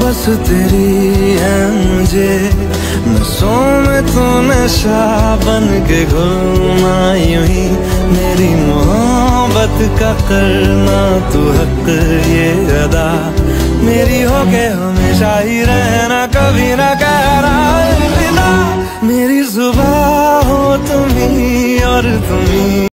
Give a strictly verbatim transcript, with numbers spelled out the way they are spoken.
बस तेरी है मुझे नसों में तो नशा बन के घुलना यूं ही मेरी मोहब्बत का करना तू हक ये अदा मेरी हो के हमेशा ही रहना कभी ना कहना अलविदा मेरी जुबान हो तुम ही और तुम ही।